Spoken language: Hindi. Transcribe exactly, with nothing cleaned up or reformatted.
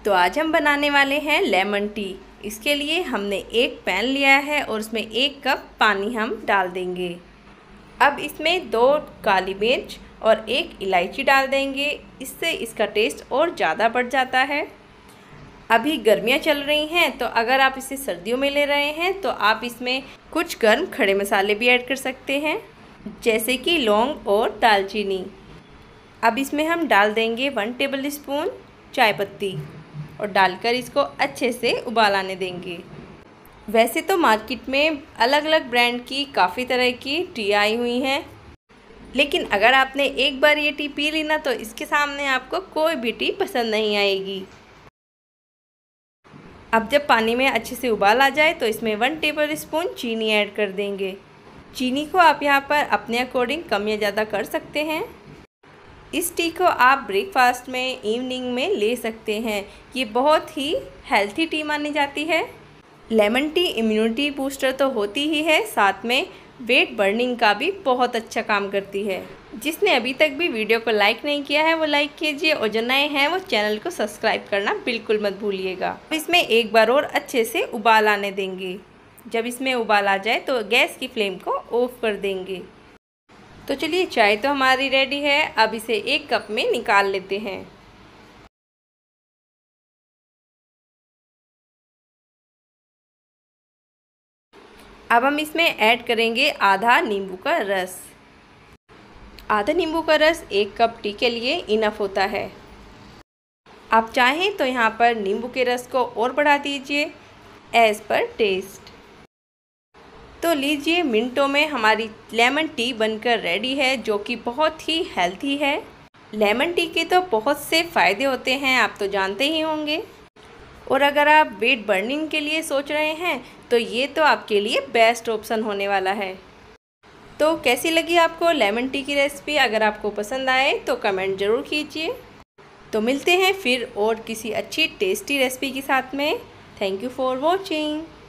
तो आज हम बनाने वाले हैं लेमन टी। इसके लिए हमने एक पैन लिया है और उसमें एक कप पानी हम डाल देंगे। अब इसमें दो काली मिर्च और एक इलायची डाल देंगे, इससे इसका टेस्ट और ज़्यादा बढ़ जाता है। अभी गर्मियाँ चल रही हैं, तो अगर आप इसे सर्दियों में ले रहे हैं तो आप इसमें कुछ गर्म खड़े मसाले भी ऐड कर सकते हैं, जैसे कि लौंग और दालचीनी। अब इसमें हम डाल देंगे वन टेबल स्पून चाय पत्ती और डालकर इसको अच्छे से उबाल आने देंगे। वैसे तो मार्केट में अलग अलग ब्रांड की काफ़ी तरह की टी आई हुई हैं, लेकिन अगर आपने एक बार ये टी पी ली ना तो इसके सामने आपको कोई भी टी पसंद नहीं आएगी। अब जब पानी में अच्छे से उबाल आ जाए तो इसमें वन टेबल स्पून चीनी ऐड कर देंगे। चीनी को आप यहाँ पर अपने अकॉर्डिंग कम या ज़्यादा कर सकते हैं। इस टी को आप ब्रेकफास्ट में, इवनिंग में ले सकते हैं। ये बहुत ही हेल्थी टी मानी जाती है। लेमन टी इम्यूनिटी बूस्टर तो होती ही है, साथ में वेट बर्निंग का भी बहुत अच्छा काम करती है। जिसने अभी तक भी वीडियो को लाइक नहीं किया है वो लाइक कीजिए, और जो नए हैं वो चैनल को सब्सक्राइब करना बिल्कुल मत भूलिएगा। इसमें एक बार और अच्छे से उबाल आने देंगे। जब इसमें उबाल आ जाए तो गैस की फ्लेम को ऑफ कर देंगे। तो चलिए, चाय तो हमारी रेडी है। अब इसे एक कप में निकाल लेते हैं। अब हम इसमें ऐड करेंगे आधा नींबू का रस। आधा नींबू का रस एक कप टी के लिए इनफ होता है। आप चाहें तो यहाँ पर नींबू के रस को और बढ़ा दीजिए एज़ पर टेस्ट। तो लीजिए, मिनटों में हमारी लेमन टी बनकर रेडी है, जो कि बहुत ही हेल्थी है। लेमन टी के तो बहुत से फ़ायदे होते हैं, आप तो जानते ही होंगे। और अगर आप वेट बर्निंग के लिए सोच रहे हैं तो ये तो आपके लिए बेस्ट ऑप्शन होने वाला है। तो कैसी लगी आपको लेमन टी की रेसिपी? अगर आपको पसंद आए तो कमेंट ज़रूर कीजिए। तो मिलते हैं फिर और किसी अच्छी टेस्टी रेसिपी के साथ में। Thank you for watching.